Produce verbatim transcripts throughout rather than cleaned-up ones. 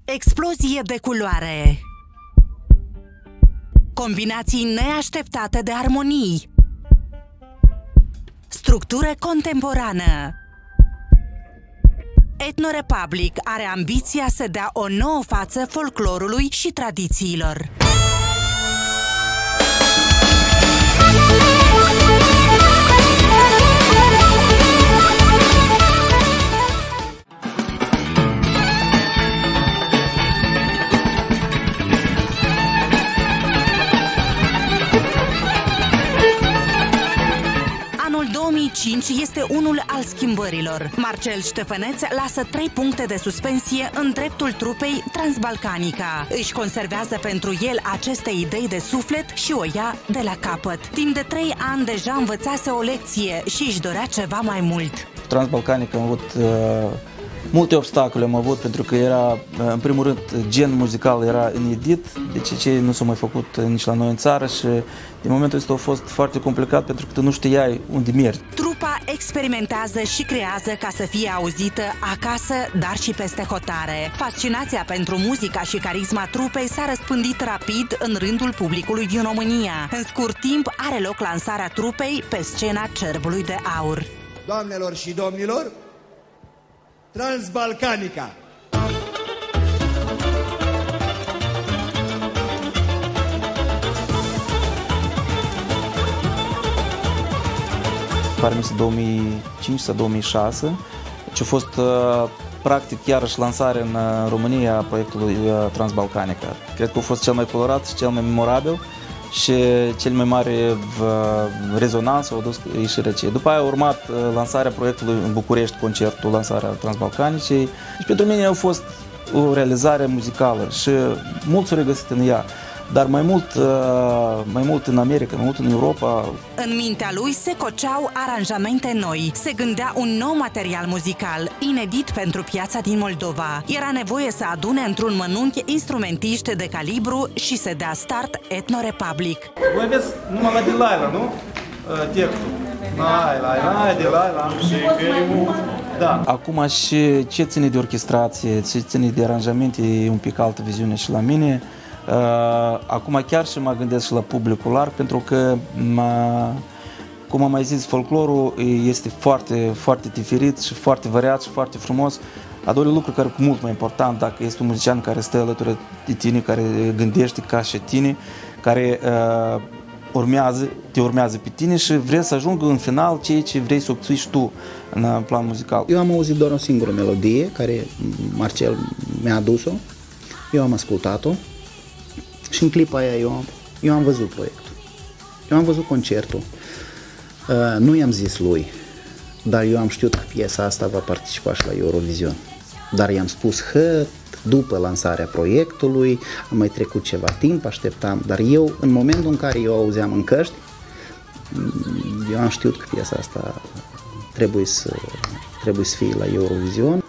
Explozie de culoare, combinații neașteptate de armonii, structură contemporană. Ethno Republic are ambiția să dea o nouă față folclorului și tradițiilor. două mii cinci este unul al schimbărilor. Marcel Ștefăneț lasă trei puncte de suspensie în dreptul trupei Transbalcanica. Își conservează pentru el aceste idei de suflet și o ia de la capăt. Timp de trei ani deja învățase o lecție și își dorea ceva mai mult. Transbalcanica am avut uh, multe obstacole, am avut pentru că era, în primul rând, gen muzical era inedit, deci ce nu s-a mai făcut nici la noi în țară și din momentul ăsta a fost foarte complicat pentru că tu nu știai unde mergi. Trupa experimentează și creează ca să fie auzită acasă, dar și peste hotare. Fascinația pentru muzica și carisma trupei s-a răspândit rapid în rândul publicului din România. În scurt timp are loc lansarea trupei pe scena Cerbului de Aur. Doamnelor și domnilor, Transbalcanica! Permis două mii cinci sau două mii șase, deci a fost uh, practic iarăși lansare în uh, România a proiectului uh, Transbalcanica. Cred că a fost cel mai colorat și cel mai memorabil și cel mai mare uh, rezonanță a dus ieșirea aceea. După aia a urmat uh, lansarea proiectului în București, concertul, lansarea Transbalcanicei. Deci pentru mine a fost o realizare muzicală și mult s-a regăsit în ea. Dar mai mult, mai mult în America, mai mult în Europa. În mintea lui se coceau aranjamente noi, se gândea un nou material muzical, inedit pentru piața din Moldova. Era nevoie să adune într-un mănunchi instrumentiști de calibru și să dea start Ethno Republic. Voi aveți numai la de Laila, nu? Textul. Laila, de Laila. Da. Acum și ce ține de orchestrație, ce ține de aranjamente, e un pic altă viziune și la mine. Uh, acum chiar și mă gândesc și la publicul larg, pentru că, cum am mai zis, folclorul este foarte, foarte diferit și foarte variat și foarte frumos. A doilea lucru care e mult mai important, dacă este un muzician care stă alături de tine, care gândește ca și tine, care uh, urmează, te urmează pe tine și vrei să ajungă în final ceea ce vrei să obții și tu în plan muzical. Eu am auzit doar o singură melodie care Marcel mi-a adus-o, eu am ascultat-o. Și în clipa aia eu am, eu am văzut proiectul, eu am văzut concertul, uh, nu i-am zis lui, dar eu am știut că piesa asta va participa și la Eurovision. Dar i-am spus că după lansarea proiectului, am mai trecut ceva timp, așteptam, dar eu, în momentul în care eu auzeam în căști, eu am știut că piesa asta trebuie să, trebuie să fie la Eurovision.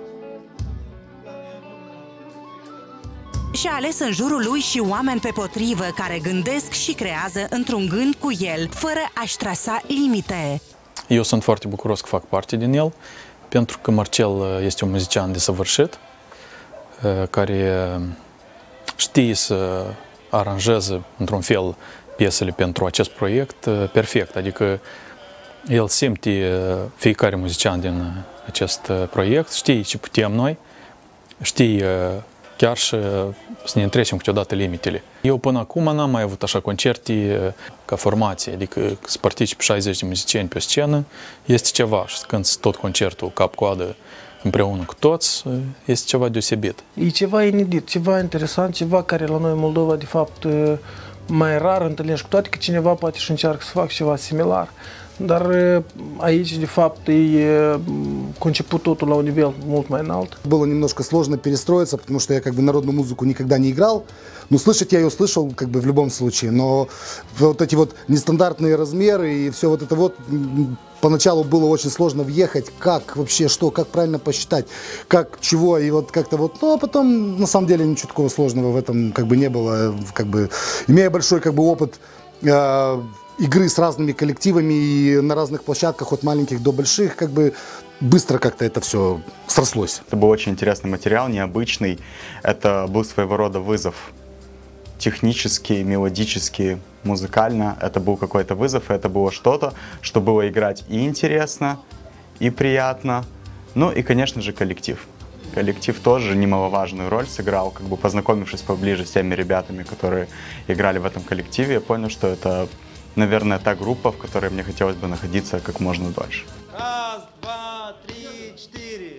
Și-a ales în jurul lui și oameni pe potrivă care gândesc și creează într-un gând cu el, fără a-și trasa limite. Eu sunt foarte bucuros că fac parte din el, pentru că Marcel este un muzician desăvârșit, care știe să aranjeze într-un fel piesele pentru acest proiect perfect, adică el simte fiecare muzician din acest proiect, știe ce putem noi, știe chiar și să ne întrecem câteodată limitele. Eu până acum n-am mai avut așa concerte ca formație, adică să participe șaizeci de muzicieni pe scenă este ceva și când tot concertul cap-coadă împreună cu toți este ceva deosebit. E ceva inedit, ceva interesant, ceva care la noi în Moldova de fapt mai rar întâlnești, cu toate că cineva poate și încearcă să facă ceva similar. Dar aici, de fapt, e conceput totul la un nivel mult mai înalt. Было немножко сложно перестроиться, потому что я как бы народную музыку никогда не играл. Но слышать я ее слышал как бы в любом случае. Но вот эти вот нестандартные размеры и все вот это вот поначалу было очень сложно въехать, как вообще, что, как правильно посчитать, как, чего, и вот как-то вот, ну, а потом, на самом деле, ничего такого сложного в этом как бы не было, как бы, имея большой как бы опыт игры с разными коллективами и на разных площадках, от маленьких до больших, как бы быстро как-то это все срослось. Это был очень интересный материал, необычный. Это был своего рода вызов. Технически, мелодически, музыкально. Это был какой-то вызов, и это было что-то, что было играть и интересно, и приятно. Ну и, конечно же, коллектив. Коллектив тоже немаловажную роль сыграл. Как бы познакомившись поближе с теми ребятами, которые играли в этом коллективе, я понял, что это, наверное, та группа, в которой мне хотелось бы находиться как можно дольше. Раз, два, три, четыре.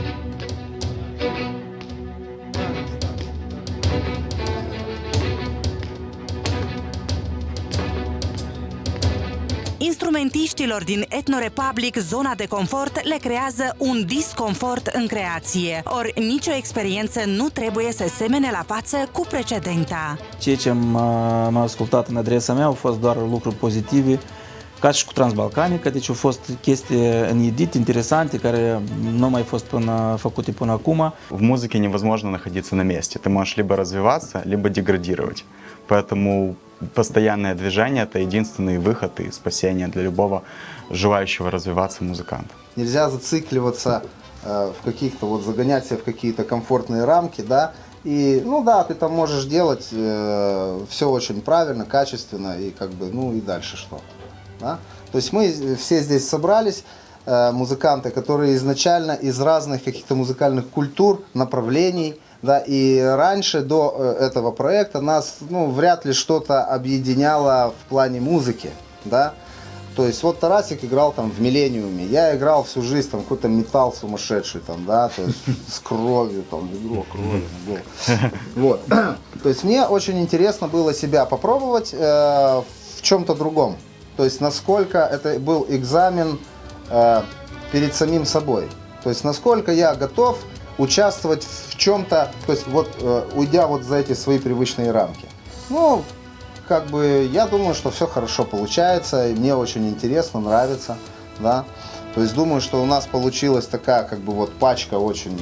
Instrumentiștilor din Ethno Republic, zona de confort le creează un disconfort în creație, ori nicio experiență nu trebuie să semene la față cu precedenta. Ceea ce m-a ascultat în adresa mea au fost doar lucruri pozitive, ca și cu Transbalcanica, deci au fost chestii inedit, interesante, care nu au mai fost până, făcute până acum. В музыке невозможно находиться на месте. Ты можешь либо развиваться, либо деградировать. Поэтому постоянное движение – это единственный выход и спасение для любого желающего развиваться музыканта. Нельзя зацикливаться э, в каких-то, вот загонять себя в какие-то комфортные рамки, да, и, ну да, ты там можешь делать э, все очень правильно, качественно, и как бы, ну и дальше что, да? То есть мы все здесь собрались, э, музыканты, которые изначально из разных каких-то музыкальных культур, направлений, да, и раньше, до этого проекта, нас, ну, вряд ли что-то объединяло в плане музыки, да. То есть вот Тарасик играл там в Миллениуме, я играл всю жизнь там какой-то металл сумасшедший там, да, то есть с кровью там, игру кровью, вот. То есть мне очень интересно было себя попробовать э, в чем-то другом. То есть насколько это был экзамен э, перед самим собой. То есть насколько я готов участвовать в чем-то, то есть вот э, уйдя вот за эти свои привычные рамки. Ну, как бы я думаю, что все хорошо получается, и мне очень интересно, нравится, да. То есть думаю, что у нас получилась такая как бы вот пачка очень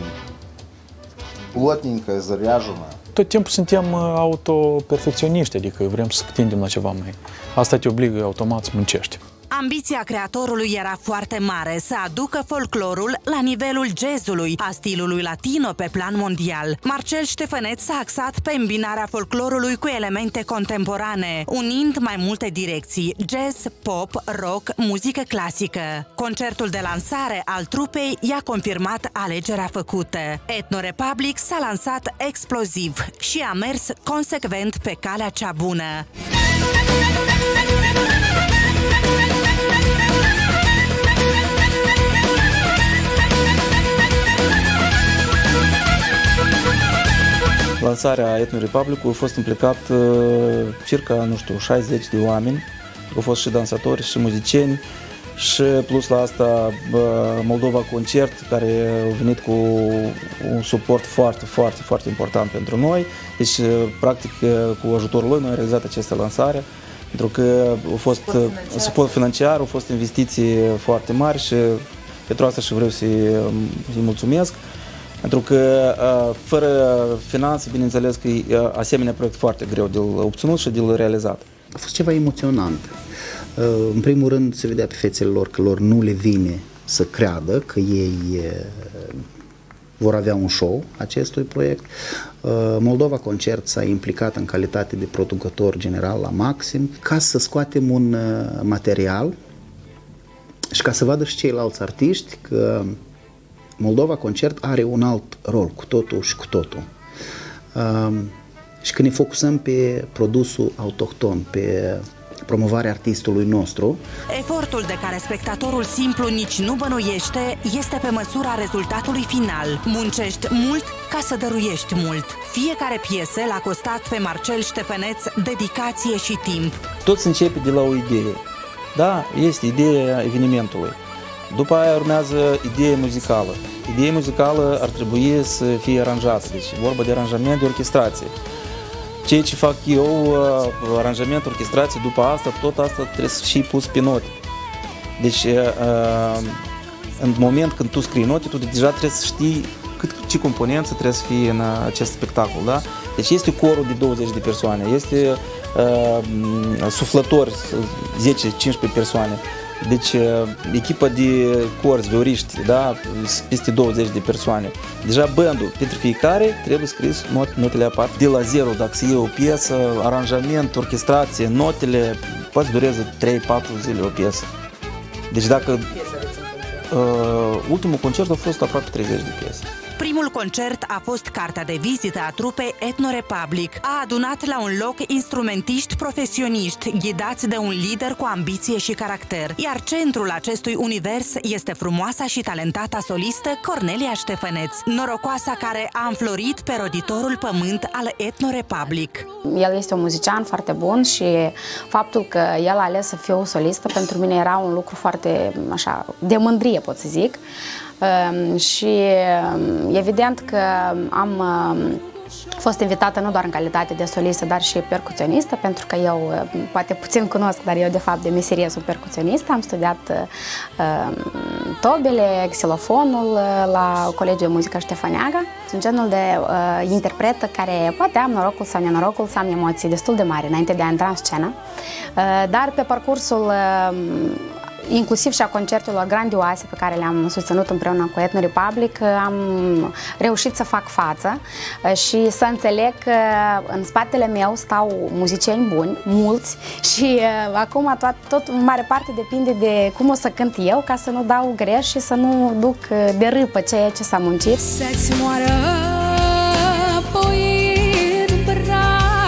плотненькая, заряженная. Tot timpul suntem autoperfecționiști, adică vrem să tindem la ceva mai. Asta te obligă automat să muncești. Ambiția creatorului era foarte mare, să aducă folclorul la nivelul jazzului, a stilului latino pe plan mondial. Marcel Ștefăneț s-a axat pe îmbinarea folclorului cu elemente contemporane, unind mai multe direcții: jazz, pop, rock, muzică clasică. Concertul de lansare al trupei i-a confirmat alegerea făcută. Ethno Republic s-a lansat exploziv și a mers consecvent pe calea cea bună. Lansarea Ethno Republic a fost implicat uh, circa, nu știu, șaizeci de oameni. Au fost și dansatori, și muzicieni, și plus la asta uh, Moldova Concert, care a venit cu un suport foarte, foarte, foarte important pentru noi. Deci, uh, practic, uh, cu ajutorul lui noi am realizat această lansare, pentru că a fost suport financiar, suport financiar, au fost investiții foarte mari și pentru asta și vreau să-i să mulțumesc. Pentru că fără finanțe, bineînțeles că e asemenea proiect foarte greu de obținut și de realizat. A fost ceva emoționant. În primul rând se vedea pe fețele lor că lor nu le vine să creadă că ei vor avea un show acestui proiect. Moldova Concert s-a implicat în calitate de producător general la maxim ca să scoatem un material și ca să vadă și ceilalți artiști că Moldova Concert are un alt rol, cu totul și cu totul. Um, și când ne focusăm pe produsul autohton, pe promovarea artistului nostru. Efortul de care spectatorul simplu nici nu bănuiește este pe măsura rezultatului final. Muncești mult ca să dăruiești mult. Fiecare piesă l-a costat pe Marcel Ștefăneț dedicație și timp. Tot se începe de la o idee. Da, este ideea evenimentului. După aia urmează ideea muzicală. Ideea muzicală ar trebui să fie aranjată, deci vorba de aranjament, de orchestrație. Ceea ce fac eu, aranjament, orchestrație, după asta, tot asta trebuie să și pus pe note. Deci, în moment când tu scrii note, tu deja trebuie să știi cât, ce componență trebuie să fie în acest spectacol, da? Deci este corul de douăzeci de persoane, este uh, suflători zece cincisprezece persoane. Deci echipa de corzi, de oriști, da, peste douăzeci de persoane. Deja bandul, pentru fiecare trebuie scris not, notele aparte. De la zero, dacă se iei o piesă, aranjament, orchestrație, notele, poate durează trei patru zile o piesă. Deci dacă uh, ultimul concert a fost aproape treizeci de piese. Primul concert a fost cartea de vizită a trupei Ethno Republic. A adunat la un loc instrumentiști profesioniști, ghidați de un lider cu ambiție și caracter. Iar centrul acestui univers este frumoasa și talentata solistă Cornelia Ștefăneț, norocoasa care a înflorit pe roditorul pământ al Ethno Republic. El este un muzician foarte bun și faptul că el a ales să fie o solistă pentru mine era un lucru foarte așa, de mândrie, pot să zic. Uh, și evident că am uh, fost invitată nu doar în calitate de solistă, dar și percuționistă, pentru că eu, uh, poate puțin cunosc, dar eu de fapt de meserie sunt percuționistă. Am studiat uh, tobele, xilofonul uh, la Colegiul de Muzică Ștefăneaga. Sunt genul de uh, interpretă care poate am norocul sau nenorocul să am emoții destul de mari înainte de a intra în scenă, uh, dar pe parcursul uh, inclusiv și a concertelor grandioase pe care le-am susținut împreună cu Ethno Republic, am reușit să fac față și să înțeleg că în spatele meu stau muzicieni buni, mulți, și acum tot, tot în mare parte depinde de cum o să cânt eu, ca să nu dau greș și să nu duc de râpă ceea ce s-a muncit. Să-ți moară poir brazdama.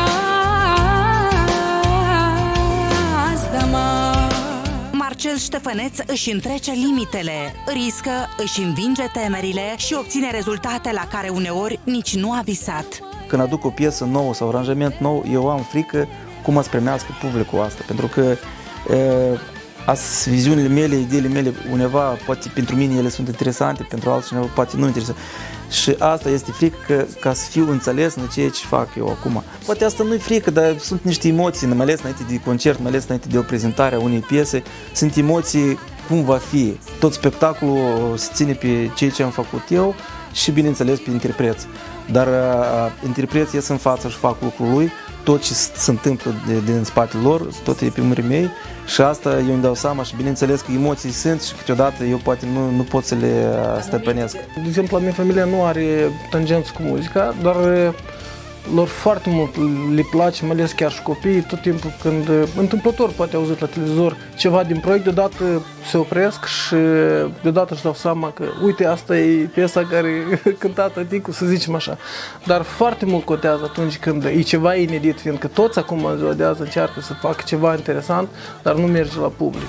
Marcel Ștefăneț își întrece limitele, riscă, își învinge temerile și obține rezultate la care uneori nici nu a visat. Când aduc o piesă nouă sau aranjament nou, eu am frică cum să primească publicul asta, pentru că e, As, viziunile mele, ideile mele, undeva, poate pentru mine ele sunt interesante, pentru altcineva poate nu interesante. Și asta este frică că, ca să fiu înțeles în ceea ce fac eu acum. Poate asta nu e frică, dar sunt niște emoții, mai ales înainte de concert, mai ales înainte de o prezentare a unei piese, sunt emoții cum va fi. Tot spectacolul se ține pe ceea ce am făcut eu și, bineînțeles, pe interpreți. Dar uh, interpreții ies în față și fac lucrul lui, tot ce se întâmplă de, de în spatele lor, tot e pe mâinii mei și asta eu îmi dau seama și bineînțeles că emoții sunt și câteodată eu poate nu, nu pot să le stăpânesc. De exemplu, la mine familia nu are tangență cu muzica, dar lor foarte mult le place, mai ales chiar și copiii, tot timpul când întâmplător poate auzit la televizor ceva din proiect, deodată se opresc și deodată își dau seama că uite, asta e piesa care cânta tăticul, să zicem așa. Dar foarte mult contează atunci când e ceva inedit, fiindcă toți acum în ziua de azi încearcă să facă ceva interesant, dar nu merge la public.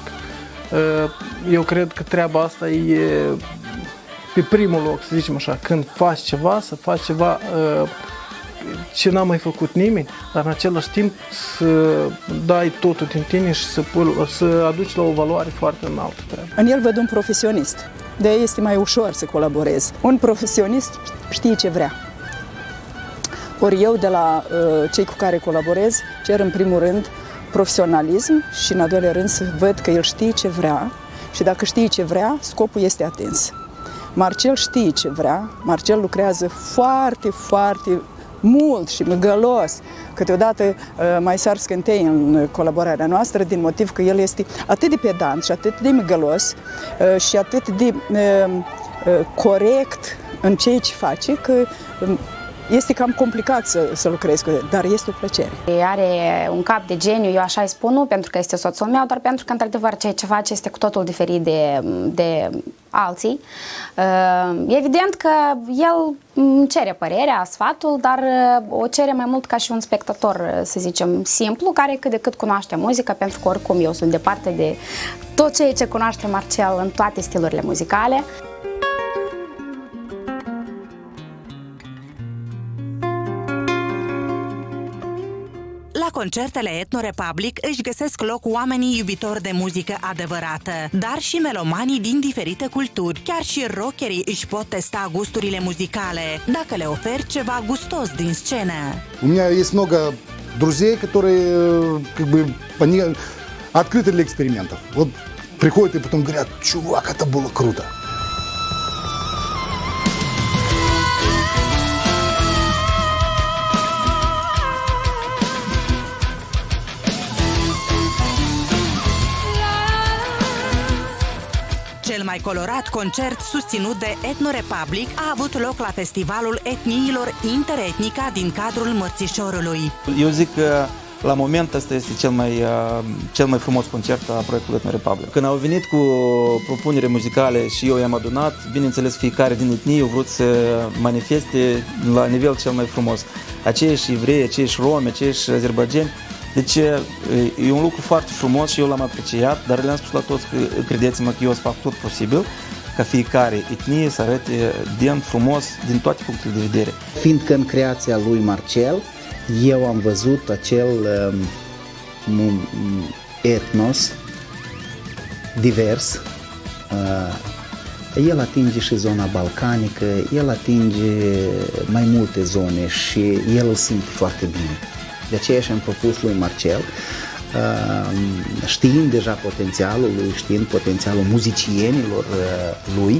Eu cred că treaba asta e pe primul loc, să zicem așa, când faci ceva, să faci ceva ce n-a mai făcut nimeni, dar în același timp să dai totul din tine și să, să aduci la o valoare foarte înaltă. În el văd un profesionist, de-aia este mai ușor să colaborez. Un profesionist știe ce vrea. Ori eu de la uh, cei cu care colaborez cer în primul rând profesionalism și în al doilea rând să văd că el știe ce vrea și dacă știe ce vrea, scopul este atins. Marcel știe ce vrea, Marcel lucrează foarte, foarte mult și mâgălos. Câteodată mai sar scântei în colaborarea noastră din motiv că el este atât de pedant și atât de mâgălos și atât de corect în ceea ce face că este cam complicat să, să lucrez cu el, dar este o plăcere. Are un cap de geniu, eu așa îi spun, nu pentru că este soțul meu, dar pentru că, într-adevăr, ceea ce face este cu totul diferit de, de alții. Evident că el îmi cere părerea, sfatul, dar o cere mai mult ca și un spectator, să zicem, simplu, care cât de cât cunoaște muzica, pentru că oricum eu sunt departe de tot ceea ce cunoaște Marcel în toate stilurile muzicale. La concertele Ethno Republic își găsesc loc oamenii iubitori de muzică adevărată, dar și melomanii din diferite culturi. Chiar și rockerii își pot testa gusturile muzicale, dacă le oferi ceva gustos din scenă. У меня есть много друзей, которые как бы они открыты для экспериментов. Вот приходят и потом говорят: чувак, это было круто. mai colorat concert susținut de Ethno Republic a avut loc la Festivalul Etniilor Interetnica din cadrul Mărțișorului. Eu zic că la moment ăsta este cel mai, uh, cel mai frumos concert a proiectului Ethno Republic. Când au venit cu propunere muzicale și eu i-am adunat, bineînțeles fiecare din etnie a vrut să manifeste la nivel cel mai frumos. Aceiași evrei, aceiași romi, aceiași azerbaidjani. Deci e un lucru foarte frumos și eu l-am apreciat, dar le-am spus la toți că credeți-mă că eu o să fac tot posibil ca fiecare etnie să arate demn, frumos, din toate punctele de vedere. Fiindcă în creația lui Marcel, eu am văzut acel um, etnos divers. Uh, el atinge și zona balcanică, el atinge mai multe zone și el îl simte foarte bine. De aceea și-am propus lui Marcel, știind deja potențialul lui, știind potențialul muzicienilor lui,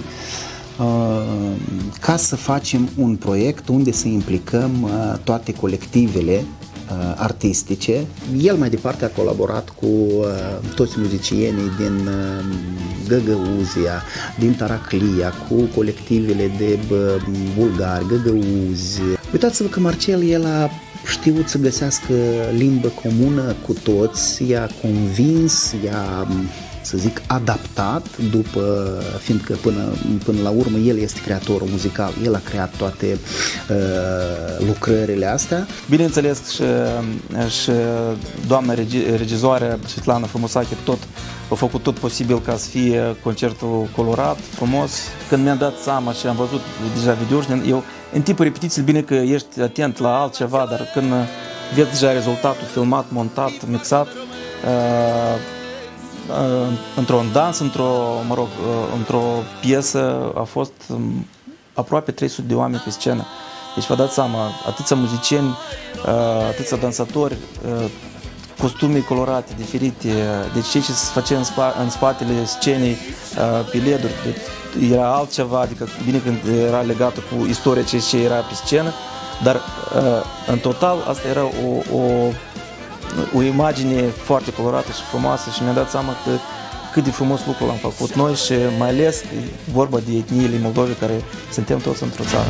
ca să facem un proiect unde să implicăm toate colectivele artistice. El mai departe a colaborat cu toți muzicienii din Găgăuzia, din Taraclia, cu colectivele de bulgari, găgăuzi. Uitați-vă că Marcel, el a știut să găsească limbă comună cu toți, i-a convins, i-a, să zic, adaptat, după, fiindcă până, până la urmă el este creatorul muzical, el a creat toate uh, lucrările astea. Bineînțeles și, și doamna regizoare Svetlana Frumosache tot a făcut tot posibil ca să fie concertul colorat, frumos. Când mi-am dat seama și am văzut deja videouri, eu în timpul repetiției bine că ești atent la altceva, dar când vezi deja rezultatul filmat, montat, mixat, uh, uh, într-un dans, într-o, mă rog, uh, într-o piesă a fost um, aproape trei sute de oameni pe scenă. Deci vă dați seama, atâția muzicieni, uh, atâția dansatori, uh, costume colorate, diferite, deci ce se face în, spa, în spatele scenei, uh, pe leduri, era altceva, adică bine când era legată cu istoria ce, ce era pe scenă, dar uh, în total asta era o, o, o imagine foarte colorată și frumoasă și mi-am dat seama că cât de frumos lucru l-am făcut noi și mai ales vorba de etniile Moldovei care suntem toți într-o țară.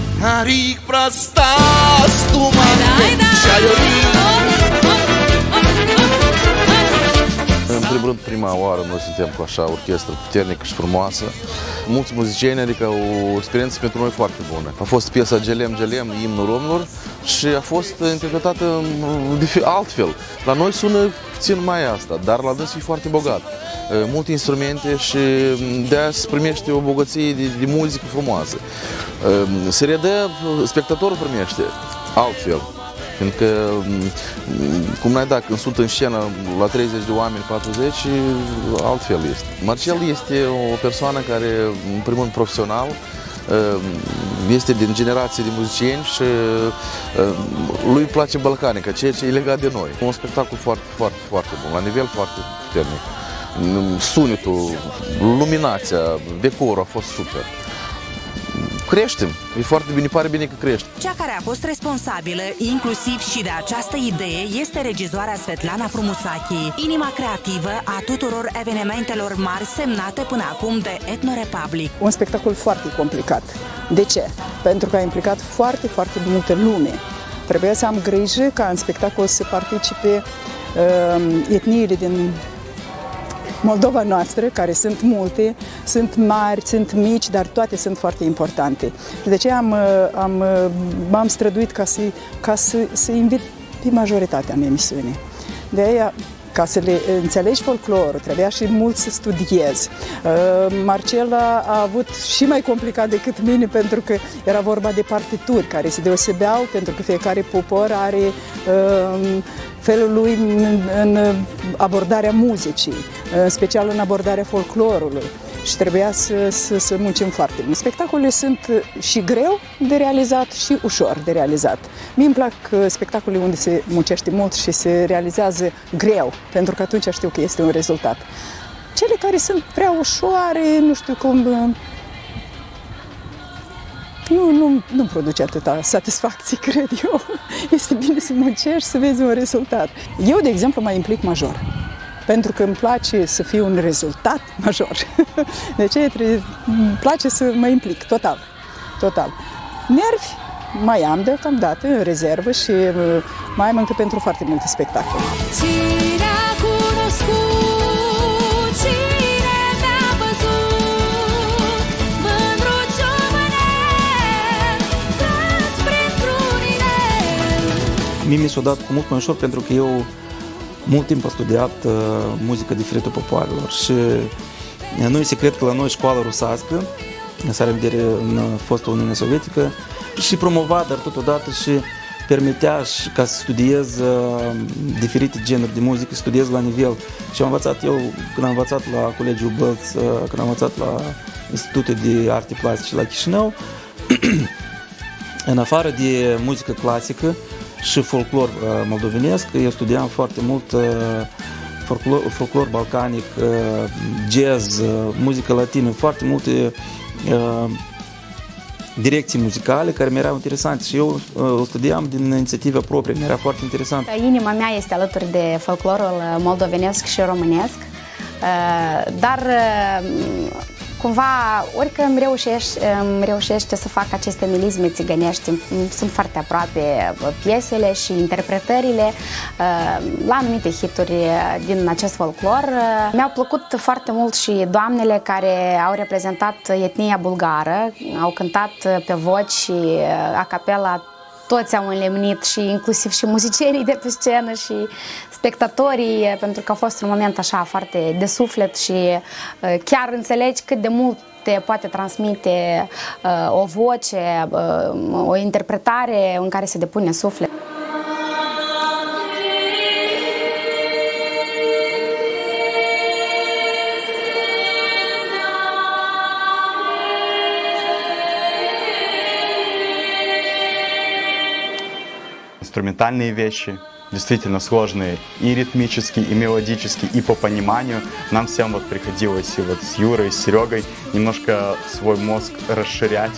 În primul rând, prima oară noi suntem cu așa orchestră puternică și frumoasă. Mulți muzicieni, adică o experiență pentru noi foarte bună. A fost piesa Gelem, Gelem, imnul romilor și a fost interpretată altfel. La noi sună puțin mai asta, dar la dânsul e foarte bogat. Multe instrumente și de-aia se primește o bogăție de, de muzică frumoasă. Se redă, spectatorul primește altfel. Pentru că, cum n-ai dat, când sunt în scenă la treizeci de oameni, patruzeci, altfel este. Marcel este o persoană care, în primul rând, profesional, este din generație de muzicieni și lui îi place balcanica, ceea ce e legat de noi. Un spectacol foarte, foarte, foarte bun, la nivel foarte puternic. Sunetul, luminația, decorul a fost super. Creștem, e foarte bine, pare bine că crește. Cea care a fost responsabilă, inclusiv și de această idee, este regizoarea Svetlana Frumosache, inima creativă a tuturor evenimentelor mari semnate până acum de Ethno Republic. Un spectacol foarte complicat. De ce? Pentru că a implicat foarte, foarte multă lume. Trebuia să am grijă ca în spectacol să participe uh, etniile din Moldova noastră, care sunt multe, sunt mari, sunt mici, dar toate sunt foarte importante. De aceea am, am, m-am străduit ca să, ca să, să invit pe majoritatea în emisiune. De aia, ca să le înțelegi folclorul, trebuia și mult să studiez. Marcel a avut și mai complicat decât mine, pentru că era vorba de partituri care se deosebeau, pentru că fiecare popor are felul lui în, în abordarea muzicii, în special în abordarea folclorului. Și trebuia să, să, să muncim foarte mult. Spectacolele sunt și greu de realizat și ușor de realizat. Mie îmi plac spectacole unde se muncește mult și se realizează greu, pentru că atunci știu că este un rezultat. Cele care sunt prea ușoare, nu știu cum, nu, nu, nu produce atâta satisfacție, cred eu. Este bine să muncești, să vezi un rezultat. Eu, de exemplu, mă implic major. pentru că îmi place să fie un rezultat major. De aceea îmi place să mă implic total, total. Nervi mai am deocamdată în rezervă și mai am încă pentru foarte multe spectacole. Cine a cunoscut, cine te-a văzut, mândruciu mâner, tras printr-un inel. Mie mi s-a dat cu mult mai ușor pentru că eu mult timp am studiat uh, muzică diferită popoarelor și uh, nu e secret că la noi școala rusească, în seara în vedere în fostă Uniune Sovietică, și promova, dar totodată și permitea și ca să studiez uh, diferite genuri de muzică, studiez la nivel. Și am învățat eu, când am învățat la Colegiul Bălț, uh, când am învățat la Institutul de Arte Plastice la Chișinău, în afară de muzică clasică și folclor uh, moldovenesc, eu studiam foarte mult uh, folclor, folclor balcanic, uh, jazz, uh, muzică latină, foarte multe uh, direcții muzicale care mi erau interesante și eu uh, o studiam din inițiativă proprie, mi era foarte interesant. Inima mea este alături de folclorul moldovenesc și românesc, uh, dar uh, cumva, orică îmi reușește, îmi reușește să fac aceste milisme țigănești, sunt foarte aproape piesele și interpretările la anumite hituri din acest folclor. Mi-au plăcut foarte mult și doamnele care au reprezentat etnia bulgară, au cântat pe voci și a capela. Toți au înlemnit și inclusiv și muzicienii de pe scenă și spectatorii, pentru că a fost un moment așa foarte de suflet și uh, chiar înțelegi cât de mult te poate transmite uh, o voce, uh, o interpretare în care se depune suflet. Инструментальные вещи, действительно сложные и ритмически, и мелодически, и по пониманию. Нам всем вот приходилось и вот с Юрой, с Серегой немножко свой мозг расширять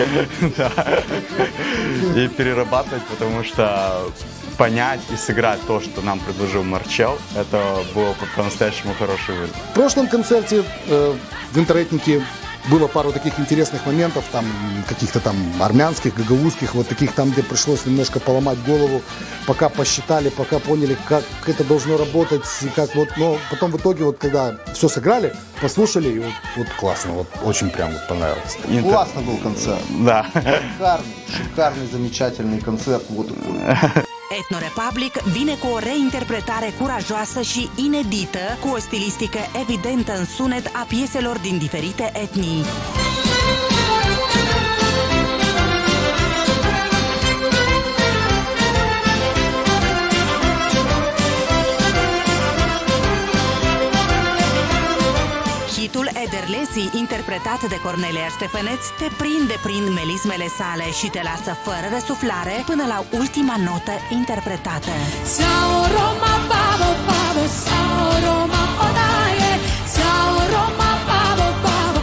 и перерабатывать, потому что понять и сыграть то, что нам предложил Марчел, это было по-настоящему хороший вызов. В прошлом концерте э, в интернетнике было пару таких интересных моментов, там каких-то там армянских, гагаузских, вот таких там, где пришлось немножко поломать голову, пока посчитали, пока поняли, как это должно работать, как вот, но потом в итоге вот когда все сыграли, послушали, и вот, вот классно, вот очень прям вот понравилось. Интер... Классно был концерт. Да. Шикарный, шикарный, замечательный концерт. Вот такой. Ethno Republic vine cu o reinterpretare curajoasă și inedită, cu o stilistică evidentă în sunet a pieselor din diferite etnii. Hitul Ederlezi, interpretat de Cornelia Ștefăneț, te prinde prin melismele sale și te lasă fără răsuflare până la ultima notă interpretată. Sao Roma pavo pavo, sao Roma odaie, sao Roma pavo pavo,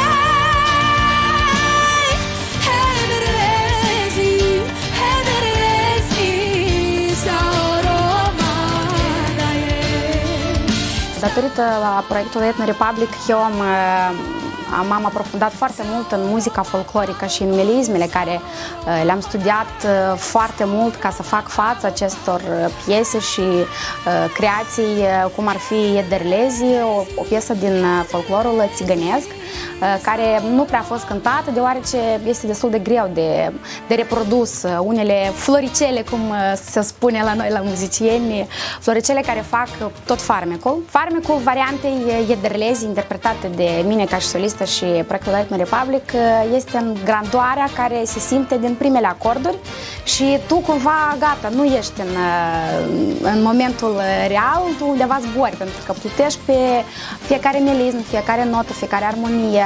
hey, Ederlezi, Ederlezi, sao Roma odaie. Datorită la proiectul Ethno Republic, eu am, am aprofundat foarte mult în muzica folclorică și în melismele care le-am studiat foarte mult ca să fac față acestor piese și creații, cum ar fi Ederlezi, o, o piesă din folclorul țigănesc, care nu prea a fost cântată, deoarece este destul de greu de, de reprodus. Unele floricele, cum se spune la noi, la muzicieni, floricele care fac tot farmecul. Farmecul variantei Ederlezi, interpretate de mine ca și solistă și proiectul Ethno Republic, este în grandoarea care se simte din primele acorduri și tu cumva, gata, nu ești în, în momentul real, tu undeva zbori, pentru că plutești pe fiecare melism, fiecare notă, fiecare armonie.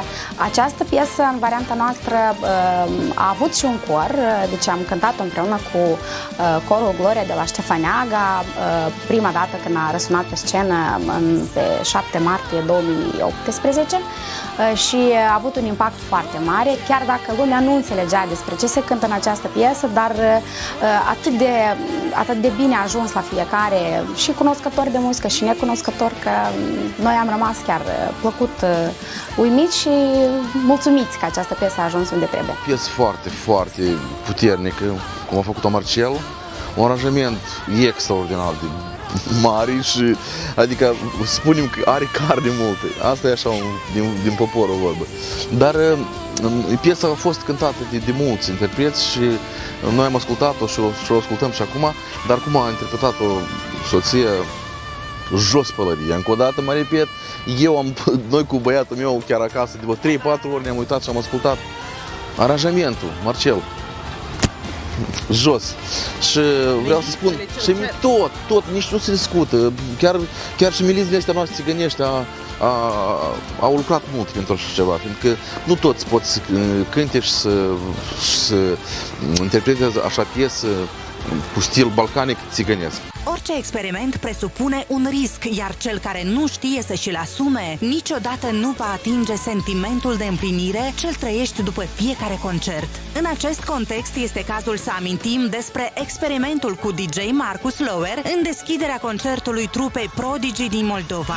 această piesă, în varianta noastră, a avut și un cor, deci am cântat împreună cu corul Gloria de la Ștefaneaga, prima dată când a răsunat pe scenă pe șapte martie două mii optsprezece și a avut un impact foarte mare, chiar dacă lumea nu înțelegea despre ce se cântă în această piesă, dar atât de, atât de bine a ajuns la fiecare, și cunoscători de muzică și necunoscători, că noi am rămas chiar plăcut uimiți și mulțumiți că această piesă a ajuns unde trebuie. Piesă foarte, foarte puternică, cum a făcut-o Marcel, un aranjament extraordinar de mari și, adică, spunem că are carne multe. Asta e așa, un, din, din poporul vorbă. Dar piesa a fost cântată de, de mulți interpreți și noi am ascultat-o și, și o ascultăm și acum, dar cum a interpretat-o soția, jos pălăria. Încă o dată, mă repet, eu am, noi cu băiatul meu chiar acasă, de trei patru ori ne-am uitat și am ascultat aranjamentul, Marcel. Jos. Și vreau să spun, și tot, tot, nici nu se discută. Chiar, chiar și milizile astea noastre țigănești a, a, au lucrat mult pentru așa ceva, pentru că nu toți pot să cânte și să, și să interpreteze așa piesă cu stil balcanic țigănesc. Orice experiment presupune un risc, iar cel care nu știe să și-l asume niciodată nu va atinge sentimentul de împlinire ce-l trăiești după fiecare concert. În acest context este cazul să amintim despre experimentul cu D J Marcus Lower în deschiderea concertului trupei Prodigy din Moldova.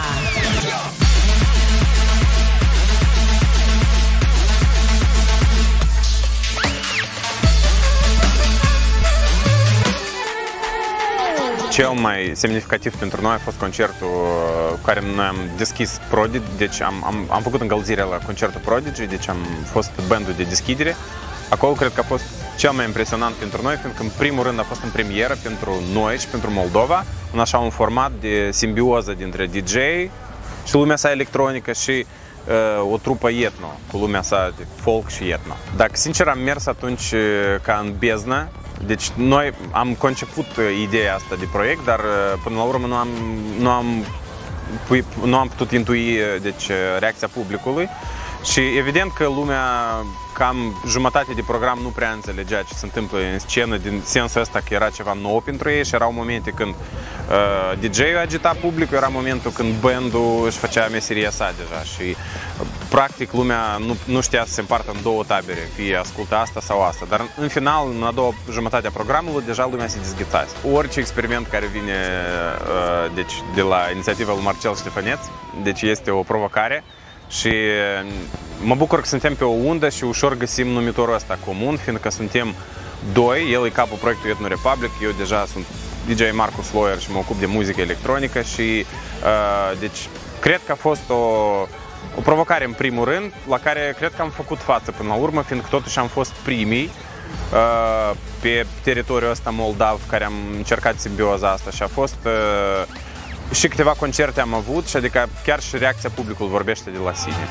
Cel mai semnificativ pentru noi a fost concertul cu care noi am deschis Prodigy, deci am, am, am făcut încălzirea la concertul Prodigy, deci am fost bandul de deschidere. Acolo cred că a fost cel mai impresionant pentru noi, pentru că în primul rând a fost în premieră pentru noi și pentru Moldova, în așa un format de simbioză dintre D J și lumea sa electronică și uh, o trupă etno, cu lumea sa de folk și etno. Dacă sincer am mers atunci ca în beznă. Deci noi am conceput ideea asta de proiect, dar până la urmă nu am, nu am, nu am putut intui deci, reacția publicului și evident că lumea, cam jumătate de program nu prea înțelegea ce se întâmplă în scenă, din sensul ăsta că era ceva nou pentru ei și erau momente când uh, D J-ul agita publicul, era momentul când bandul își făcea meseria sa deja și practic lumea nu, nu știa să se împartă în două tabere, fie ascultă asta sau asta, dar în final, în a doua jumătate a programului, deja lumea se dezghețase. Orice experiment care vine uh, deci, de la inițiativa lui Marcel Ștefaneț, deci este o provocare și mă bucur că suntem pe o undă și ușor găsim numitorul ăsta comun, fiindcă suntem doi, el e capul proiectului Ethno Republic, eu deja sunt D J Marcus Lower și mă ocup de muzică electronică și uh, deci cred că a fost o O provocare în primul rând, la care cred că am făcut față până la urmă, fiindcă totuși am fost primii uh, pe teritoriul ăsta moldav care am încercat simbioza asta și a fost uh, și câteva concerte am avut și adică chiar și reacția publicului vorbește de la sine.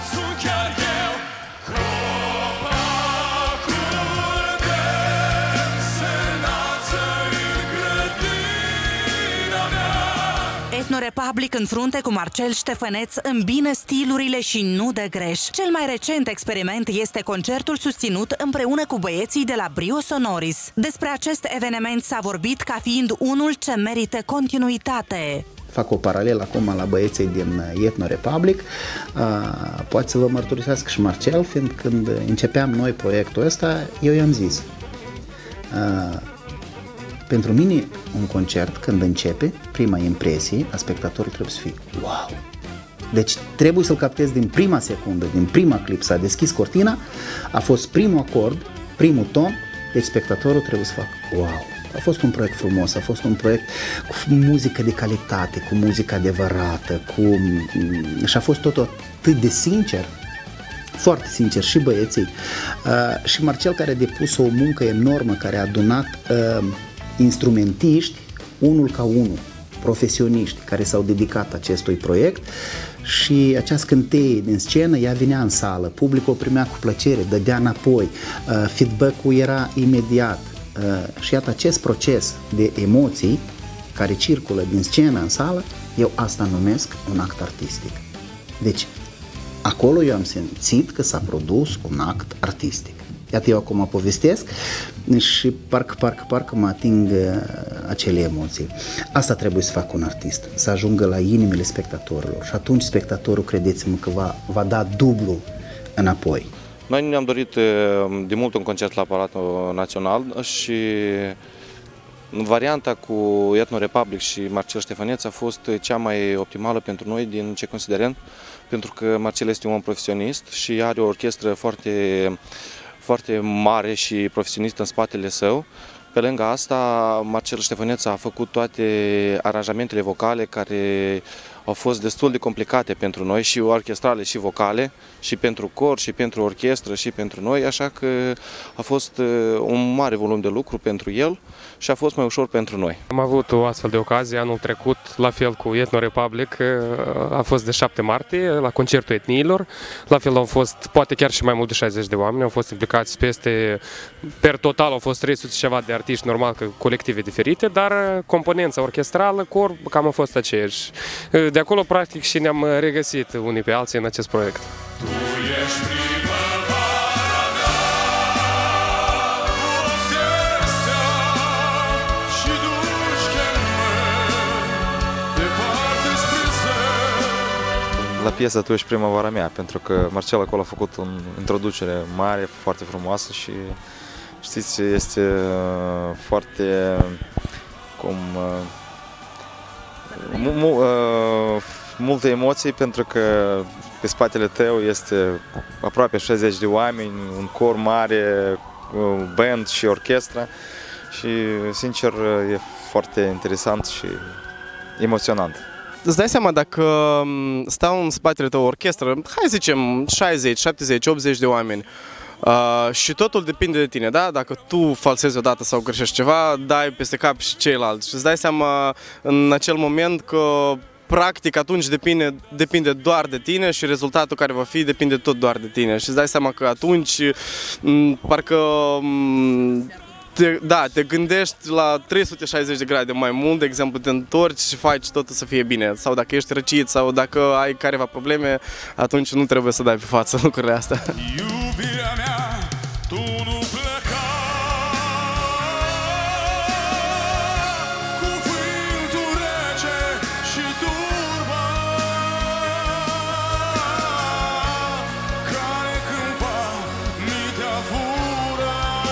Ethno Republic în frunte cu Marcel Ștefaneț îmbină stilurile și nu dă greș. Cel mai recent experiment este concertul susținut împreună cu băieții de la Brio Sonoris. Despre acest eveniment s-a vorbit ca fiind unul ce merită continuitate. Fac o paralelă acum la băieții din Ethno Republic. Poate să vă mărturisesc și Marcel, fiind când începeam noi proiectul ăsta, eu i-am zis: pentru mine, un concert, când începe, prima impresie a spectatorului trebuie să fie wow! Deci trebuie să-l captezi din prima secundă, din prima clip, s-a deschis cortina, a fost primul acord, primul ton, deci spectatorul trebuie să facă wow! A fost un proiect frumos, a fost un proiect cu muzică de calitate, cu muzică adevărată, cu... și a fost totul atât de sincer, foarte sincer, și băieții, uh, și Marcel, care a depus o muncă enormă, care a adunat uh, instrumentiști, unul ca unul, profesioniști care s-au dedicat acestui proiect și acea scânteie din scenă, ea venea în sală, publicul o primea cu plăcere, dădea înapoi, uh, feedback-ul era imediat uh, și iată acest proces de emoții care circulă din scenă în sală, eu asta numesc un act artistic. Deci Acolo eu am simțit că s-a produs un act artistic. Iată, eu acum povestesc și parcă, parcă, parcă mă ating acele emoții. Asta trebuie să facă un artist, să ajungă la inimile spectatorilor și atunci spectatorul, credeți-mă, că va, va da dublu înapoi. Noi ne-am dorit de mult un concert la Palatul Național și varianta cu Ethno Republic și Marcel Ștefăneț a fost cea mai optimală pentru noi din ce considerăm, pentru că Marcel este un om profesionist și are o orchestră foarte, foarte mare și profesionistă în spatele său. Pe lângă asta, Marcel Ștefăneț a făcut toate aranjamentele vocale care au fost destul de complicate pentru noi, și orchestrale și vocale, și pentru cor, și pentru orchestră, și pentru noi, așa că a fost un mare volum de lucru pentru el și a fost mai ușor pentru noi. Am avut o astfel de ocazie anul trecut, la fel cu Ethno Republic, a fost de șapte martie, la concertul etniilor. La fel au fost, poate chiar și mai mult de șaizeci de oameni, au fost implicați peste, per total au fost trei sute ceva de artiști, normal că colective diferite, dar componența orchestrală, cor, cam a fost aceeași. De acolo, practic, și ne-am regăsit unii pe alții în acest proiect. La piesa Tu ești primăvara mea, pentru că Marcel acolo a făcut o introducere mare, foarte frumoasă și știți, este foarte cum mu, mu, multe emoții, pentru că pe spatele tău este aproape șaizeci de oameni, un cor mare, band și orchestră și sincer e foarte interesant și emoționant. Îți dai seama, dacă stau în spatele tău o orchestră, hai să zicem șaizeci, șaptezeci, optzeci de oameni, uh, și totul depinde de tine, da? Dacă tu falsezi odată sau greșești ceva, dai peste cap și ceilalți. Și îți dai seama în acel moment că practic atunci depinde, depinde doar de tine și rezultatul care va fi depinde tot doar de tine. Și îți dai seama că atunci parcă Te, da, te gândești la trei sute șaizeci de grade mai mult, de exemplu, te întorci și faci totul să fie bine. Sau dacă ești răcit sau dacă ai careva probleme, atunci nu trebuie să dai pe față lucrurile astea. Iubirea mea, tu nu pleca, cuvântul rece și turba, care cândva mi te-a fura.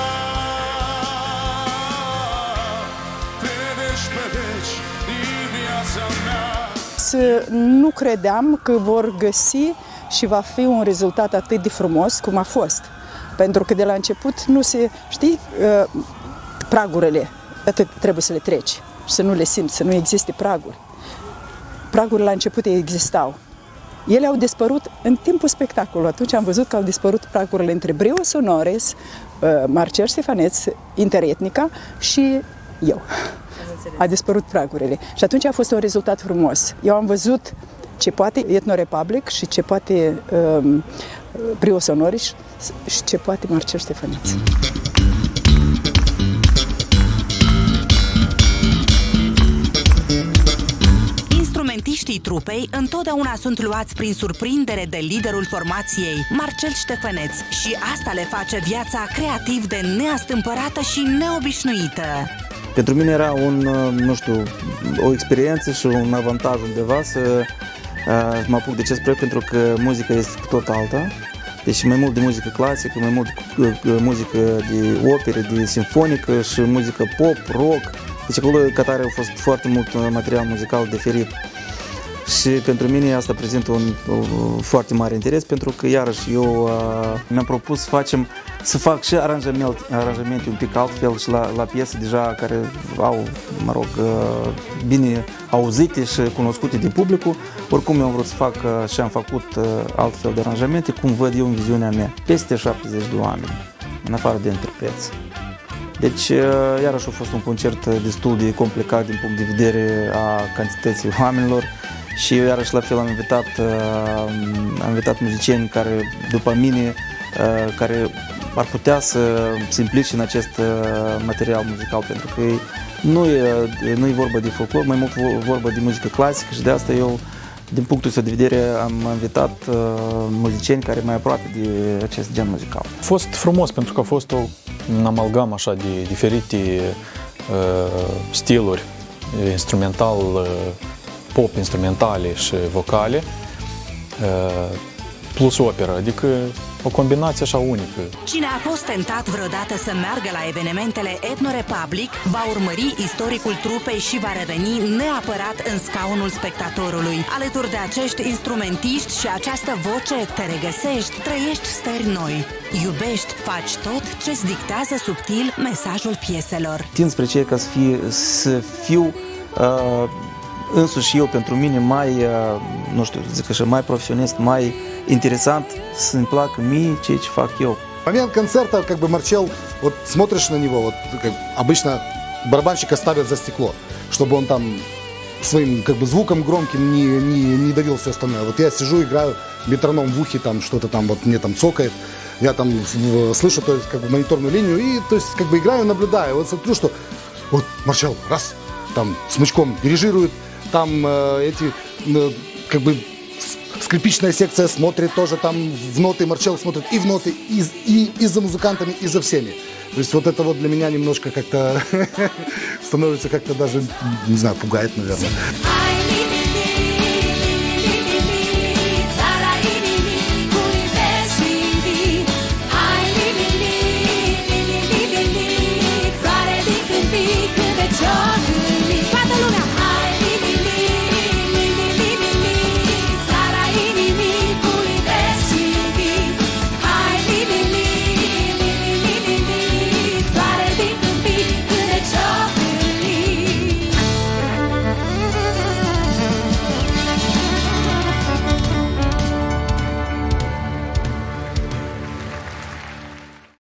Să nu credeam că vor găsi și va fi un rezultat atât de frumos cum a fost. Pentru că de la început nu se, știi, pragurile, atât trebuie să le treci și să nu le simți, să nu existe praguri. Pragurile la început existau. Ele au dispărut în timpul spectacolului. Atunci am văzut că au dispărut pragurile între Brio Sonores, Marcel Ștefăneț, Interetnica și eu. A dispărut pragurile. Și atunci a fost un rezultat frumos. Eu am văzut ce poate Ethno Republic și ce poate um, Brio Sonores și ce poate Marcel Ștefăneț. Instrumentiștii trupei întotdeauna sunt luați prin surprindere de liderul formației, Marcel Ștefăneț, și asta le face viața creativ de neastâmpărată și neobișnuită. Pentru mine era un, nu știu, o experiență și un avantaj undeva să uh, mă apuc de acest proiect, pentru că muzica este tot alta. Deci mai mult de muzică clasică, mai mult de muzică de opere, de simfonică și muzică pop, rock. Deci acolo, ca tare, a fost foarte mult material muzical diferit. Și pentru mine asta prezintă un, un foarte mare interes, pentru că iarăși eu uh, mi-am propus să facem, să fac și aranjamente, aranjamente un pic altfel și la, la piese deja care au, mă rog, uh, bine auzite și cunoscute de publicul. Oricum eu am vrut să fac uh, și am făcut uh, altfel de aranjamente, cum văd eu în viziunea mea. Peste șaptezeci de oameni, în afară de interpreți. Deci, uh, iarăși a fost un concert destul de complicat din punct de vedere a cantității oamenilor. Și eu iarăși la fel am invitat, uh, am invitat muzicieni care, după mine, uh, care ar putea să se implice în acest uh, material muzical, pentru că nu e, nu e vorba de folclor, mai mult vorba de muzică clasică și de asta eu Din punctul ăsta de vedere am invitat uh, muzicieni care mai aproape de acest gen muzical. A fost frumos pentru că a fost o, un amalgam așa de diferite uh, stiluri instrumental, uh, pop, instrumentale și vocale, uh, plus operă, adică o combinație așa unică. Cine a fost tentat vreodată să meargă la evenimentele Ethno Republic va urmări istoricul trupei și va reveni neapărat în scaunul spectatorului. Alături de acești instrumentiști și această voce te regăsești, trăiești stări noi. Iubești, faci tot ce-ți dictează subtil mesajul pieselor. Tind spre ce ca să, fie, să fiu uh, însuși eu pentru mine mai, uh, nu știu, zic așa, mai profesionist, mai интересант, să-mi placă mie ceea ce fac eu. В момент концерта, как бы, Марчел, вот смотришь на него, вот как, обычно барабанщика ставят за стекло, чтобы он там своим, как бы, звуком громким не, не, не давил все остальное. Вот я сижу, играю, метроном в ухе, там что-то там вот мне там цокает, я там слышу, то есть, как бы, мониторную линию и, то есть, как бы, играю, наблюдаю. Вот смотрю, что вот Марчел раз, там смычком дирижирует, там э, эти, э, как бы, скрипичная секция смотрит тоже там в ноты, Марчел смотрит и в ноты, и, и, и за музыкантами, и за всеми. То есть вот это вот для меня немножко как-то становится как-то даже, не знаю, пугает, наверное.